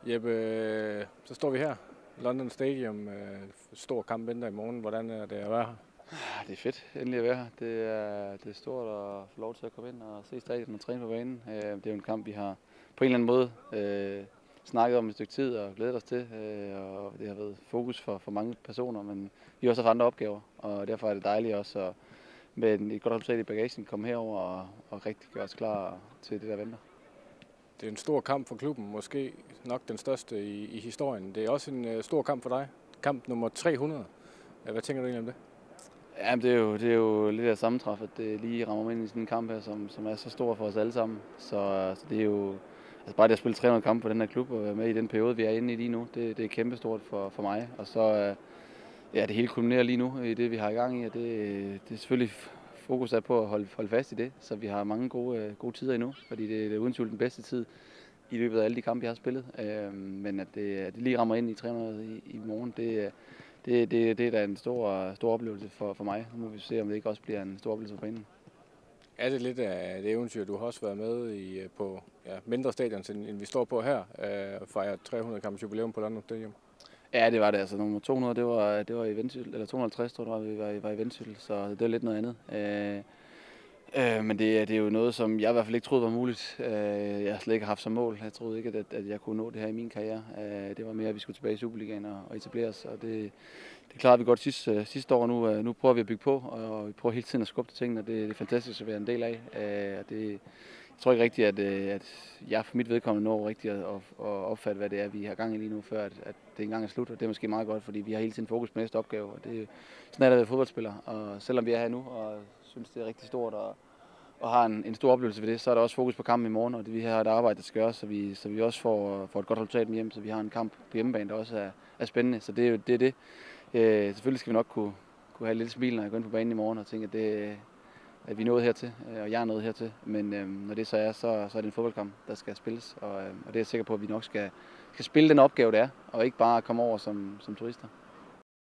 Jeppe, så står vi her. London Stadium. Stor kamp venter i morgen. Hvordan er det at være her? Det er fedt endelig at være her. Det er stort at få lov til at komme ind og se stadion og træne på banen. Det er jo en kamp, vi har på en eller anden måde snakket om et stykke tid og glædet os til. Og det har været fokus for mange personer, men vi har også haft andre opgaver. Og derfor er det dejligt også at med et godt resultat i bagagen komme herover og rigtig gøre os klar til det, der venter. Det er en stor kamp for klubben. Måske nok den største i historien. Det er også en stor kamp for dig. Kamp nummer 300. Hvad tænker du egentlig om det? Ja, det er jo lidt af sammentræf, at det lige rammer ind i sådan en kamp her, som er så stor for os alle sammen. Så det er jo altså bare det at spille 300 kampe på den her klub og være med i den periode, vi er inde i lige nu, det er kæmpestort for mig. Og så det hele kulminerer lige nu i det, vi har i gang i, og det er selvfølgelig fokus er på at holde fast i det, så vi har mange gode tider endnu, fordi det er uden tvivl den bedste tid i løbet af alle de kampe, jeg har spillet. Men at det lige rammer ind i 300 i morgen, det er da en stor oplevelse for mig. Nu må vi se, om det ikke også bliver en stor oplevelse på banen. Er det lidt af det eventyr, du har også været med på mindre stadion, end vi står på her, og fejrer 300 kampes jubilæum på London Stadium? Ja, det var det. Altså nummer 200, det var i Vendsyssel, eller 250 tror jeg, vi var i Vendsyssel, så det var lidt noget andet. Men det er jo noget, som jeg i hvert fald ikke troede var muligt. Jeg har slet ikke haft som mål. Jeg troede ikke, at jeg kunne nå det her i min karriere. Det var mere, at vi skulle tilbage i Superligaen og etablere os. Og det klarede vi godt sidste år. Nu prøver vi at bygge på, og vi prøver hele tiden at skubbe til tingene. Det er fantastisk at være en del af. Jeg tror ikke rigtigt, at jeg for mit vedkommende når rigtigt at opfatte, hvad det er, vi har gang i lige nu, før at det engang er slut. Og det er måske meget godt, fordi vi har hele tiden fokus på næste opgave. Og sådan er det at være fodboldspiller. Og selvom vi er her nu og synes, det er rigtig stort og har en stor oplevelse ved det, så er der også fokus på kampen i morgen, og vi har et arbejde, der skal gøres, så vi også får et godt resultat med hjem, så vi har en kamp på hjemmebane, der også er spændende. Så det er det. Selvfølgelig skal vi nok kunne have lidt smil, når jeg går ind på banen i morgen og tænke, at vi er nået hertil, og jeg er nået hertil. Men når det så er, så er det en fodboldkamp, der skal spilles, og det er jeg sikker på, at vi nok skal spille den opgave, det er, og ikke bare komme over som turister.